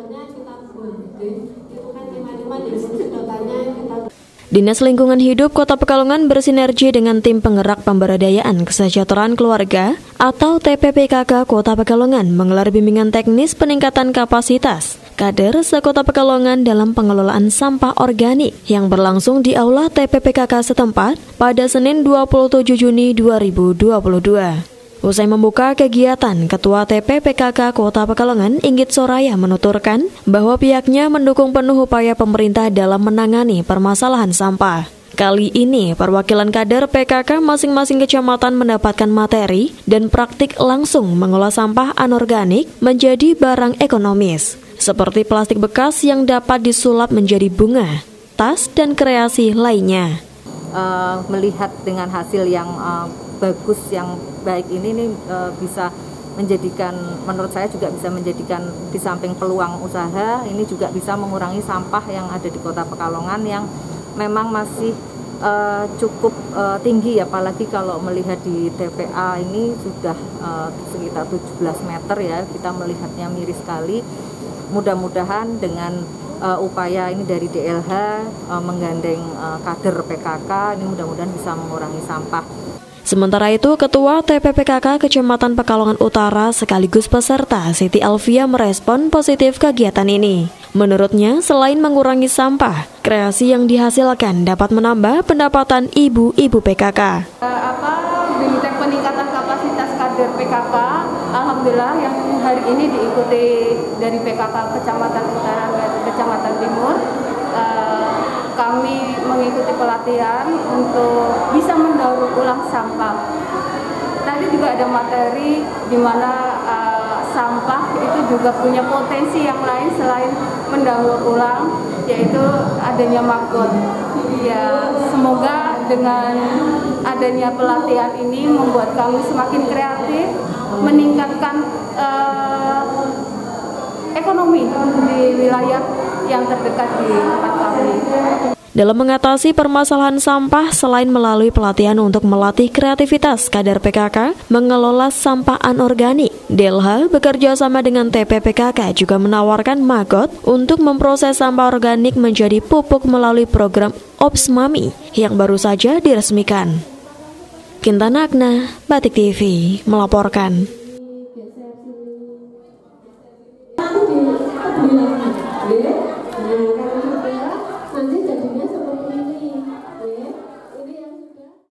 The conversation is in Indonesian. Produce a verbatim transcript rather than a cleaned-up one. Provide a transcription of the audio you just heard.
Dinas Lingkungan Hidup Kota Pekalongan bersinergi dengan Tim Penggerak Pemberdayaan Kesejahteraan Keluarga atau T P P K K Kota Pekalongan menggelar bimbingan teknis peningkatan kapasitas kader se-Kota Pekalongan dalam pengelolaan sampah organik yang berlangsung di Aula T P P K K setempat pada Senin dua puluh tujuh Juni dua ribu dua puluh dua. Usai membuka kegiatan, Ketua T P P K K Kota Pekalongan Inggit Soraya menuturkan bahwa pihaknya mendukung penuh upaya pemerintah dalam menangani permasalahan sampah. Kali ini, perwakilan kader P K K masing-masing kecamatan mendapatkan materi dan praktik langsung mengolah sampah anorganik menjadi barang ekonomis, seperti plastik bekas yang dapat disulap menjadi bunga, tas, dan kreasi lainnya. Uh, melihat dengan hasil yang uh, bagus, yang baik ini, ini uh, bisa menjadikan, menurut saya juga bisa menjadikan di samping peluang usaha, ini juga bisa mengurangi sampah yang ada di Kota Pekalongan yang memang masih uh, cukup uh, tinggi, apalagi kalau melihat di T P A ini sudah uh, sekitar tujuh belas meter ya, kita melihatnya miris sekali. Mudah-mudahan dengan uh, upaya ini dari D L H uh, menggandeng uh, kader P K K, ini mudah-mudahan bisa mengurangi sampah. Sementara itu, Ketua T P P K K Kecamatan Pekalongan Utara sekaligus peserta Siti Alfia merespon positif kegiatan ini. Menurutnya, selain mengurangi sampah, kreasi yang dihasilkan dapat menambah pendapatan ibu-ibu P K K. Uh, apa bimbingan peningkatan kapasitas kader P K K, alhamdulillah yang hari ini diikuti dari P K K Kecamatan Utara dan Kecamatan Timur. Uh, kami mengikuti pelatihan untuk bisa mendaur ulang sampah. Tadi juga ada materi di mana uh, sampah itu juga punya potensi yang lain selain mendaur ulang, yaitu adanya maggot. Ya, semoga dengan adanya pelatihan ini membuat kami semakin kreatif, meningkatkan uh, ekonomi di wilayah yang terdekat di tempat kami. Dalam mengatasi permasalahan sampah, selain melalui pelatihan untuk melatih kreativitas kader P K K mengelola sampah anorganik, D L H bekerja sama dengan T P P K K juga menawarkan maggot untuk memproses sampah organik menjadi pupuk melalui program Ops Mami yang baru saja diresmikan. Kintanagna, Batik T V melaporkan.